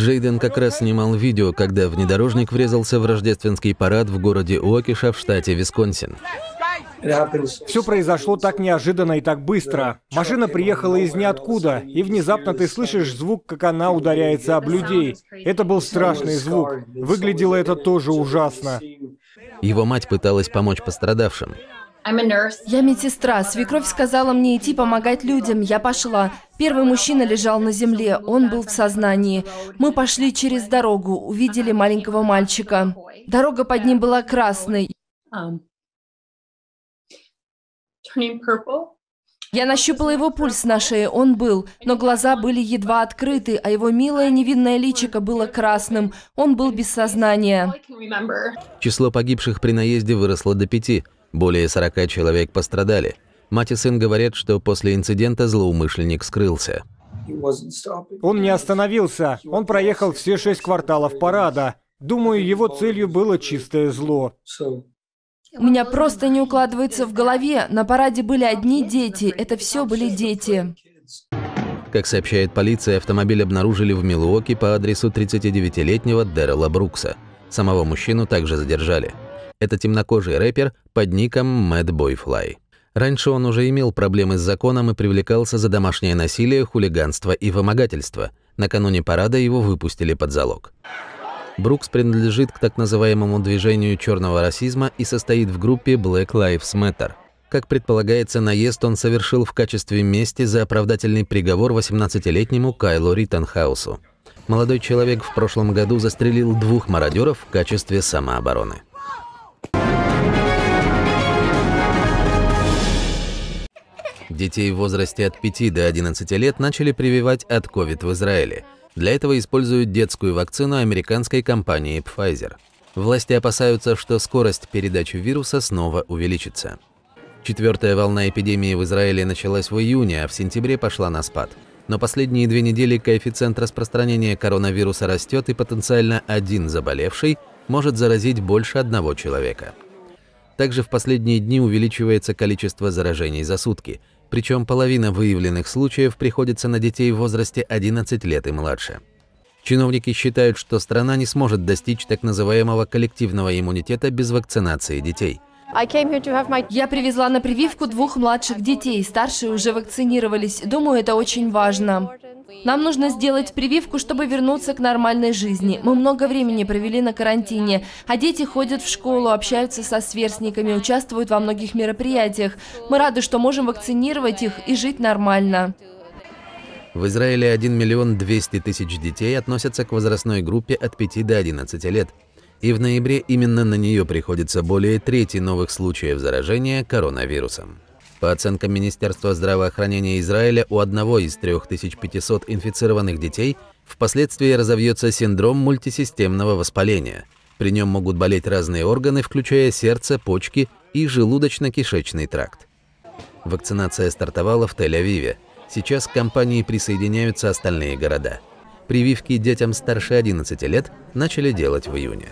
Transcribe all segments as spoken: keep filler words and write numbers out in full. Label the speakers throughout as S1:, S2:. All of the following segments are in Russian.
S1: Джейден как раз снимал видео, когда внедорожник врезался в рождественский парад в городе Уокиша в штате Висконсин.
S2: Все произошло так неожиданно и так быстро. Машина приехала из ниоткуда, и внезапно ты слышишь звук, как она ударяется об людей. Это был страшный звук. Выглядело это тоже ужасно.
S1: Его мать пыталась помочь пострадавшим.
S3: Я медсестра. Свекровь сказала мне идти помогать людям. Я пошла. Первый мужчина лежал на земле. Он был в сознании. Мы пошли через дорогу. Увидели маленького мальчика. Дорога под ним была красной. Я нащупала его пульс на шее. Он был, но глаза были едва открыты, а его милое невинное личико было красным. Он был без сознания.
S1: Число погибших при наезде выросло до пяти. Более сорока человек пострадали. Мать и сын говорят, что после инцидента злоумышленник скрылся.
S2: Он не остановился. Он проехал все шесть кварталов парада. Думаю, его целью было чистое зло.
S3: У меня просто не укладывается в голове. На параде были одни дети. Это все были дети.
S1: Как сообщает полиция, автомобиль обнаружили в Милуоки по адресу тридцатидевятилетнего Дэррела Брукса. Самого мужчину также задержали. Это темнокожий рэпер под ником Mad Boy Fly. Раньше он уже имел проблемы с законом и привлекался за домашнее насилие, хулиганство и вымогательство. Накануне парада его выпустили под залог. Брукс принадлежит к так называемому движению черного расизма и состоит в группе Black Lives Matter. Как предполагается, наезд он совершил в качестве мести за оправдательный приговор восемнадцатилетнему Кайлу Риттенхаусу. Молодой человек в прошлом году застрелил двух мародеров в качестве самообороны. Детей в возрасте от пяти до одиннадцати лет начали прививать от ковид в Израиле. Для этого используют детскую вакцину американской компании Pfizer. Власти опасаются, что скорость передачи вируса снова увеличится. Четвертая волна эпидемии в Израиле началась в июне, а в сентябре пошла на спад. Но последние две недели коэффициент распространения коронавируса растет, и потенциально один заболевший может заразить больше одного человека. Также в последние дни увеличивается количество заражений за сутки. Причем половина выявленных случаев приходится на детей в возрасте одиннадцати лет и младше. Чиновники считают, что страна не сможет достичь так называемого коллективного иммунитета без вакцинации детей.
S3: Я привезла на прививку двух младших детей, старшие уже вакцинировались. Думаю, это очень важно. Нам нужно сделать прививку, чтобы вернуться к нормальной жизни. Мы много времени провели на карантине, а дети ходят в школу, общаются со сверстниками, участвуют во многих мероприятиях. Мы рады, что можем вакцинировать их и жить нормально.
S1: В Израиле один миллион двести тысяч детей относятся к возрастной группе от пяти до одиннадцати лет. И в ноябре именно на нее приходится более трети новых случаев заражения коронавирусом. По оценкам Министерства здравоохранения Израиля, у одного из трёх тысяч пятисот инфицированных детей впоследствии разовьется синдром мультисистемного воспаления. При нем могут болеть разные органы, включая сердце, почки и желудочно-кишечный тракт. Вакцинация стартовала в Тель-Авиве. Сейчас к кампании присоединяются остальные города. Прививки детям старше одиннадцати лет начали делать в июне.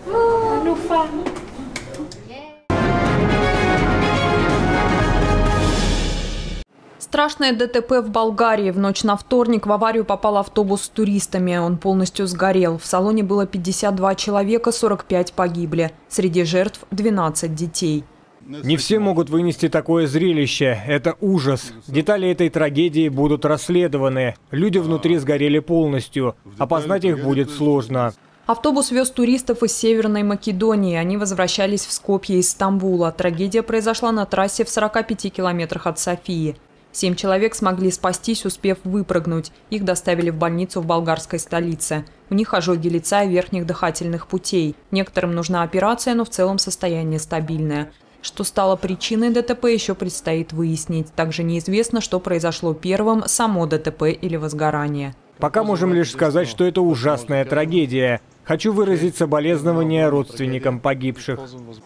S4: Страшное ДТП в Болгарии. В ночь на вторник в аварию попал автобус с туристами. Он полностью сгорел. В салоне было пятьдесят два человека, сорок пять погибли. Среди жертв двенадцать детей.
S2: Не все могут вынести такое зрелище. Это ужас. Детали этой трагедии будут расследованы. Люди внутри сгорели полностью. Опознать их будет сложно.
S4: Автобус вез туристов из Северной Македонии. Они возвращались в Скопье из Стамбула. Трагедия произошла на трассе в сорока пяти километрах от Софии. Семь человек смогли спастись, успев выпрыгнуть. Их доставили в больницу в болгарской столице. У них ожоги лица и верхних дыхательных путей. Некоторым нужна операция, но в целом состояние стабильное. Что стало причиной ДТП, еще предстоит выяснить. Также неизвестно, что произошло первым – само ДТП или возгорание.
S2: Пока можем лишь сказать, что это ужасная трагедия. Хочу выразить соболезнования родственникам погибших.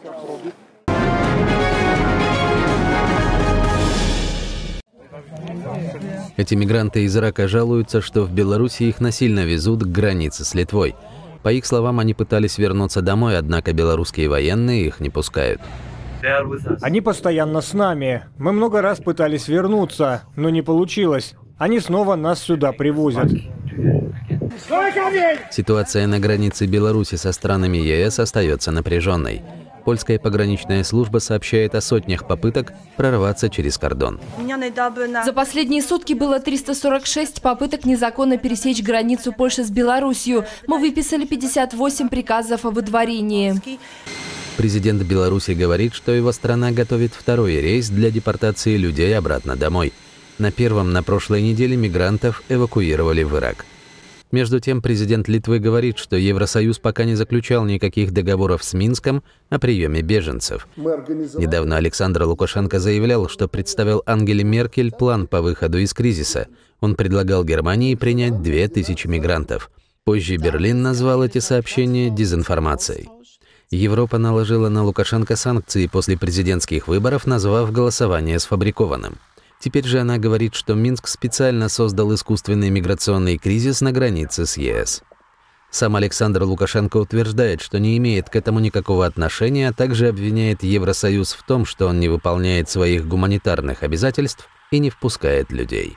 S1: Эти мигранты из Ирака жалуются, что в Беларуси их насильно везут к границе с Литвой. По их словам, они пытались вернуться домой, однако белорусские военные их не пускают.
S2: Они постоянно с нами. Мы много раз пытались вернуться, но не получилось. Они снова нас сюда привозят.
S1: Ситуация на границе Беларуси со странами ЕС остается напряженной. Польская пограничная служба сообщает о сотнях попыток прорваться через кордон.
S3: За последние сутки было триста сорок шесть попыток незаконно пересечь границу Польши с Беларусью. Мы выписали пятьдесят восемь приказов о выдворении.
S1: Президент Беларуси говорит, что его страна готовит второй рейс для депортации людей обратно домой. На первом на прошлой неделе мигрантов эвакуировали в Ирак. Между тем, президент Литвы говорит, что Евросоюз пока не заключал никаких договоров с Минском о приеме беженцев. Недавно Александр Лукашенко заявлял, что представил Ангеле Меркель план по выходу из кризиса. Он предлагал Германии принять две тысячи мигрантов. Позже Берлин назвал эти сообщения дезинформацией. Европа наложила на Лукашенко санкции после президентских выборов, назвав голосование сфабрикованным. Теперь же она говорит, что Минск специально создал искусственный миграционный кризис на границе с ЕС. Сам Александр Лукашенко утверждает, что не имеет к этому никакого отношения, а также обвиняет Евросоюз в том, что он не выполняет своих гуманитарных обязательств и не впускает людей.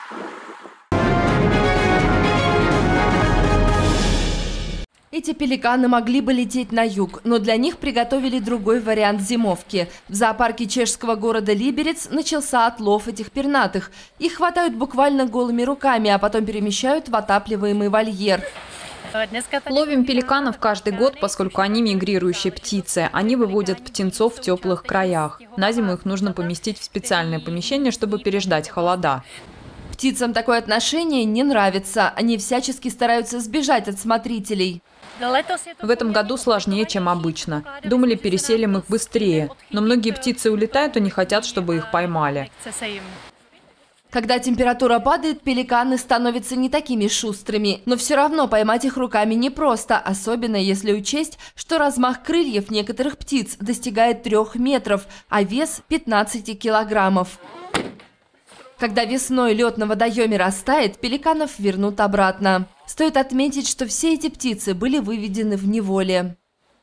S3: Эти пеликаны могли бы лететь на юг, но для них приготовили другой вариант зимовки. В зоопарке чешского города Либерец начался отлов этих пернатых. Их хватают буквально голыми руками, а потом перемещают в отапливаемый вольер.
S4: Ловим пеликанов каждый год, поскольку они мигрирующие птицы. Они выводят птенцов в теплых краях. На зиму их нужно поместить в специальное помещение, чтобы переждать холода.
S3: Птицам такое отношение не нравится. Они всячески стараются сбежать от смотрителей.
S4: В этом году сложнее, чем обычно. Думали, переселим их быстрее. Но многие птицы улетают и не хотят, чтобы их поймали.
S3: Когда температура падает, пеликаны становятся не такими шустрыми. Но все равно поймать их руками непросто, особенно если учесть, что размах крыльев некоторых птиц достигает трех метров, а вес – пятнадцати килограммов. Когда весной лед на водоеме растает, пеликанов вернут обратно. Стоит отметить, что все эти птицы были выведены в неволе.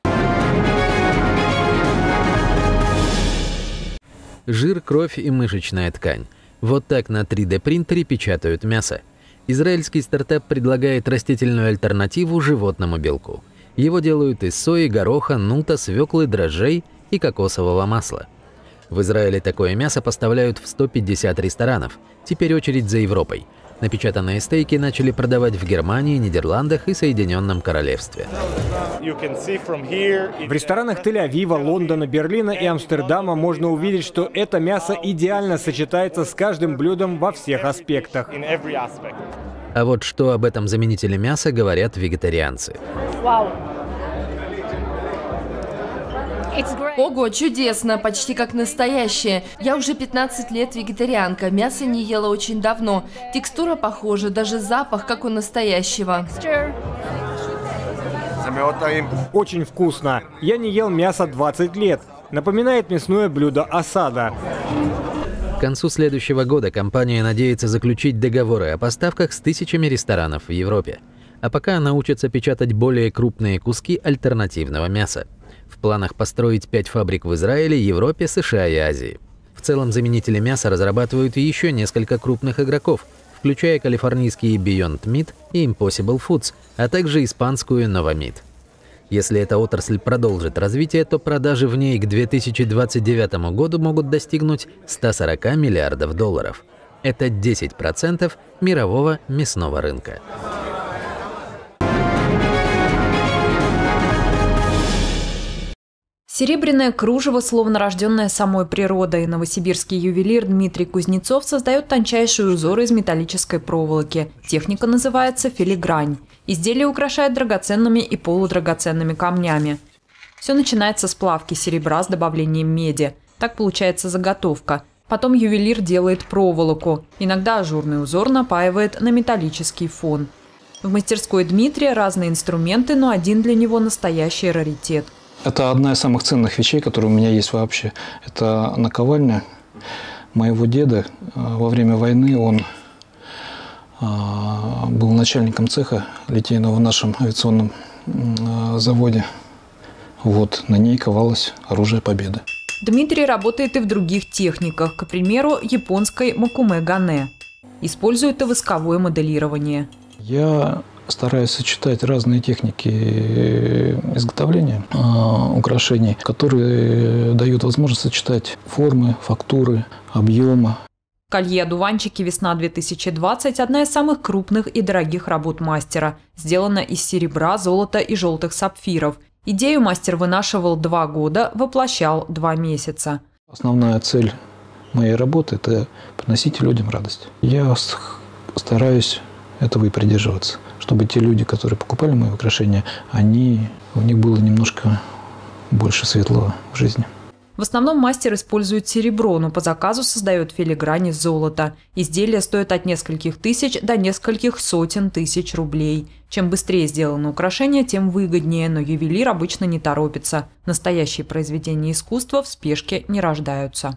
S1: Жир, кровь и мышечная ткань. Вот так на три дэ принтере печатают мясо. Израильский стартап предлагает растительную альтернативу животному белку. Его делают из сои, гороха, нута, свеклы, дрожжей и кокосового масла. В Израиле такое мясо поставляют в сто пятьдесят ресторанов. Теперь очередь за Европой. Напечатанные стейки начали продавать в Германии, Нидерландах и Соединенном Королевстве.
S2: В ресторанах Тель-Авива, Лондона, Берлина и Амстердама можно увидеть, что это мясо идеально сочетается с каждым блюдом во всех аспектах.
S1: А вот что об этом заменителе мяса говорят вегетарианцы.
S3: Ого, чудесно, почти как настоящее. Я уже пятнадцать лет вегетарианка, мясо не ела очень давно. Текстура похожа, даже запах, как у настоящего.
S2: Очень вкусно. Я не ел мясо двадцать лет. Напоминает мясное блюдо осада.
S1: К концу следующего года компания надеется заключить договоры о поставках с тысячами ресторанов в Европе. А пока она учится печатать более крупные куски альтернативного мяса. В планах построить пять фабрик в Израиле, Европе, США и Азии. В целом заменители мяса разрабатывают и еще несколько крупных игроков, включая калифорнийские Beyond Meat и Impossible Foods, а также испанскую Novamit. Если эта отрасль продолжит развитие, то продажи в ней к две тысячи двадцать девятому году могут достигнуть ста сорока миллиардов долларов. Это десять процентов мирового мясного рынка.
S4: Серебряное кружево, словно рожденное самой природой. Новосибирский ювелир Дмитрий Кузнецов создает тончайшие узоры из металлической проволоки. Техника называется филигрань. Изделие украшает драгоценными и полудрагоценными камнями. Все начинается с плавки серебра с добавлением меди. Так получается заготовка. Потом ювелир делает проволоку. Иногда ажурный узор напаивает на металлический фон. В мастерской Дмитрия разные инструменты, но один для него настоящий раритет.
S5: Это одна из самых ценных вещей, которые у меня есть вообще. Это наковальня моего деда. Во время войны он был начальником цеха литейного в нашем авиационном заводе. Вот, на ней ковалось оружие победы.
S4: Дмитрий работает и в других техниках, к примеру, японской макуме-гане. Использует и восковое моделирование.
S5: Я стараюсь сочетать разные техники изготовления э, украшений, которые дают возможность сочетать формы, фактуры, объемы.
S4: Колье-одуванчики «Весна-две тысячи двадцать» – одна из самых крупных и дорогих работ мастера. Сделана из серебра, золота и желтых сапфиров. Идею мастер вынашивал два года, воплощал два месяца.
S5: Основная цель моей работы – это приносить людям радость. Я стараюсь этого и придерживаться, чтобы те люди, которые покупали мои украшения, они, у них было немножко больше светлого в жизни.
S4: В основном мастер использует серебро, но по заказу создает филигрань из золота. Изделия стоят от нескольких тысяч до нескольких сотен тысяч рублей. Чем быстрее сделано украшение, тем выгоднее, но ювелир обычно не торопится. Настоящие произведения искусства в спешке не рождаются.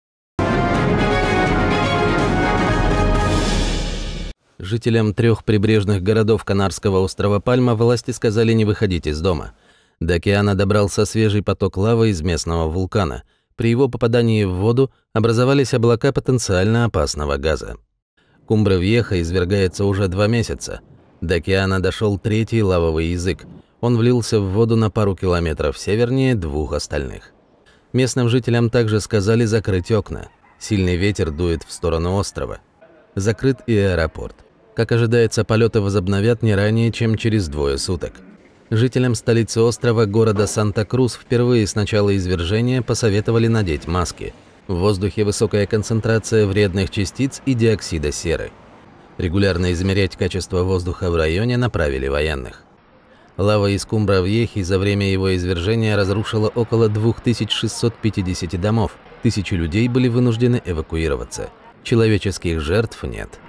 S1: Жителям трех прибрежных городов Канарского острова Пальма власти сказали не выходить из дома. До океана добрался свежий поток лавы из местного вулкана. При его попадании в воду образовались облака потенциально опасного газа. Кумбра-Вьеха извергается уже два месяца. До океана дошел третий лавовый язык. Он влился в воду на пару километров севернее двух остальных. Местным жителям также сказали закрыть окна. Сильный ветер дует в сторону острова. Закрыт и аэропорт. Как ожидается, полеты возобновят не ранее, чем через двое суток. Жителям столицы острова, города Санта-Крус, впервые с начала извержения посоветовали надеть маски. В воздухе высокая концентрация вредных частиц и диоксида серы. Регулярно измерять качество воздуха в районе направили военных. Лава из Кумбра-Вьехи за время его извержения разрушила около двух тысяч шестисот пятидесяти домов. Тысячи людей были вынуждены эвакуироваться. Человеческих жертв нет.